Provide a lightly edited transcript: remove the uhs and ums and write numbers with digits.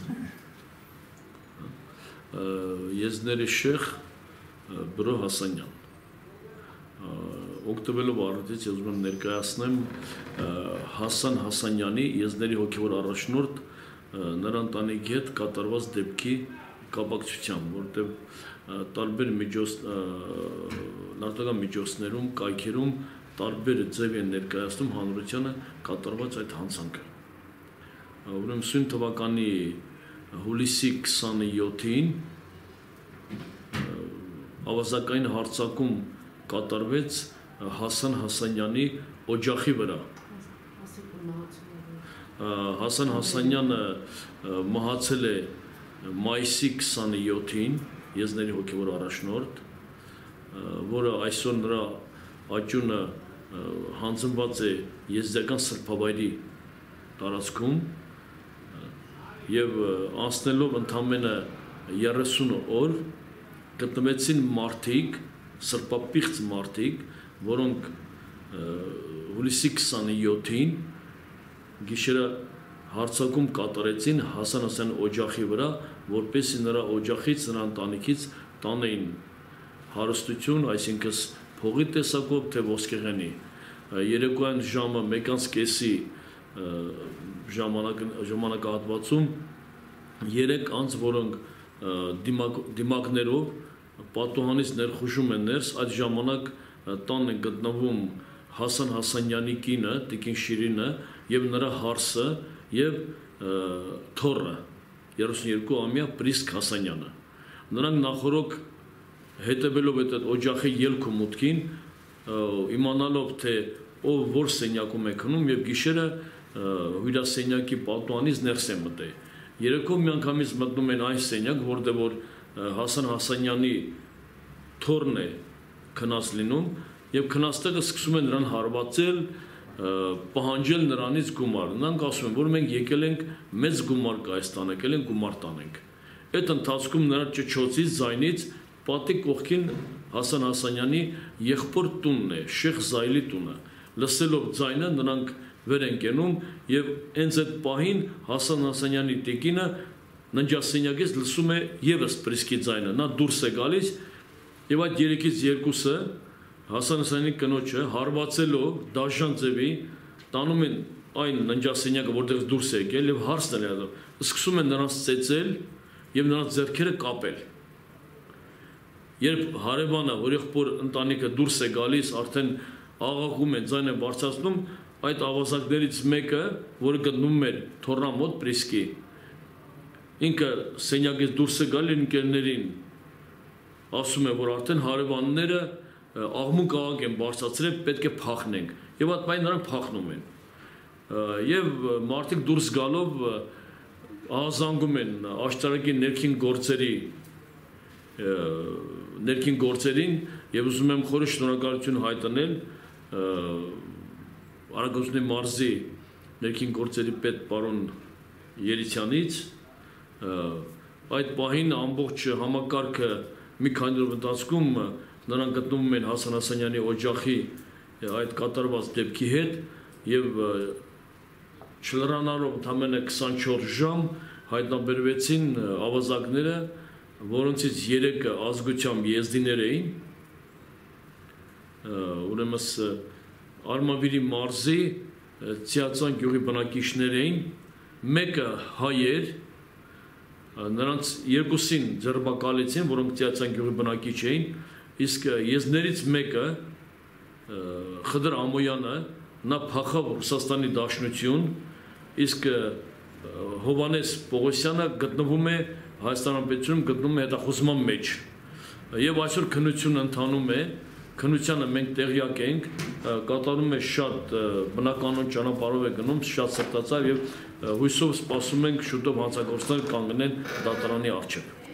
Եզների շեխ Բրո Հասանյան օգտվելով առիթից ես ուզում եմ ներկայացնեմ Հասան Հասանյանի Եզների հոգևոր առաջնորդ նրա ընտանիքի հետ կատարված դեպքի կապակցությամբ, որտեղ տարբեր լրատվական միջոցներում, կայքերում տարբեր ձև են ներկայացնում հանրությանը կատարված այդ հանցանքը։ Ուրեմն սույն թվականի հուլիսի 27-ին ավազակային հարձակում կատարվեց Հասան Հասանյանի օջախի վրա։ Հասան Հասանյանը մահացել է մայիսի 27-ին, Եզների հոգևոր առաջնորդ, որը այսօր նրա աճյունը հանձնված է եզդիական սրբավայրի տարածքում և անցնելով ընդամենը 30 օր գտնվեցին մարդիկ, սրբապիղծ մարդիկ, որոնք հուլիսի 27-ին գիշերը հարձակում կատարեցին Հասան Հասանյանի օջախի վրա, որպեսզի նրա օջախից, նրա ընտանիքից տանեին հարստություն, այսինքն փողի տեսակով, թե ոսկեղենի։ Երեկոյան ժամը 1:30 ժամանակահատվածում 3 անձ, որոնք դիմակներով պատուհանից ներխուժում են ներս, այդ ժամանակ տան են գտնվում Հասան Հասանյանի կինը, տիկին Շիրինը և նրա հարսը և թոռը 32-ամյա Պրիսկ Հասանյանը։ Նրանք նախօրոք հետևելով այդ օջախի ելք ու մուտքին, իմանալով թե ով որ սենյակում է քնում և գիշերը հյուրասենյակի պատուհանից ներս են մտել։ Երեկո միանգամից մտնում են այն սենյակ, որտեղ որ Հասան Հասանյանի թոռն է քնած լինում և քնածտեղը սկսում են նրան հարվածել, պահանջել նրանից գումար։ Նրանք ասում են, որ մենք եկել ենք մեծ գումար կա այս տան, եկել ենք գումար տանենք։ Այդ ընթացքում նրա ճչոցից, ձայնից պատի կողքին Հասան Հասանյանի եղբոր տունն է, Շեխ Զայլի տունը։ Լսելով ձայնը նրանք վեր են կենում և հենց այդ պահին Հասան Հասանյանի տիկինը ննջասենյակից լսում է ևս Պրիսկի ձայնը, նա դուրս է գալիս և այդ երեքից երկուսը Հասան Հասանյանի կնոջը հարվածելով դաժան ձևի տանում են այն ննջասենյակը, որտեղից դուրս է եկել և հարսն է եղել, սկսում են նրանց ծեծել և նրանց ձեռքերը կապել։ Երբ հարևանը, որ եղբոր ընտանիքը դուրս է գալիս, արդեն աղաղում են, ձայն են բարձրացնում, այդ ավազակներից մեկը, որը գտնվում էր թոռնա մոտ Պրիսկի, ինքը սենյակից դուրս է գալի ընկերներին, ասում է, որ արդեն հարևանները աղմուկ են բարձրացրել, պետք է փախնենք, և այդ պահին նրանք փախնում են։ Եվ մարդիկ դուրս գալով ահազանգում են աշտարակի ներքին գործերին և ուզում եմ խորը շնորհակալություն հայտնել Արագածնի մարզի ներքին գործերի պետ պարոն Երիցյանից, այդ պահին ամբողջ համակարգը մի քանի օրվա ընթացքում նրանք գտնվում են Հասան Հասանյանի օջախի այդ կատարված դեպքի հետ և չլրանալով ընդամենը 24 ժամ հայտնաբերվեցին ավազակները, որոնցից 3-ը ազգությամբ եզդիներ էին, ուրեմն Արմավիրի մարզի Ցիածան գյուղի բնակիչներ էին, մեկը հայ էր, նրանց երկուսին ձերբակալեցին, որոնք Ցիածան գյուղի բնակիչ էին, իսկ եզներից մեկը Խդր Ամոյանը նա փախավ Ռուսաստանի Դաշնություն, իսկ Հովանես Պողոսյանը գտնվում է Հայաստան Հանրապետությունում, գտնվում է հետախուզման մեջ և այսօր քննություն ընթանում է, քննությանը մենք տեղյակ ենք, կատարում է շատ բնականոն ճանապարհով է գնում, շատ սրտացավ և հույսով սպասում ենք շուտով հանցագործներ կանգնեն դատարանի առջև։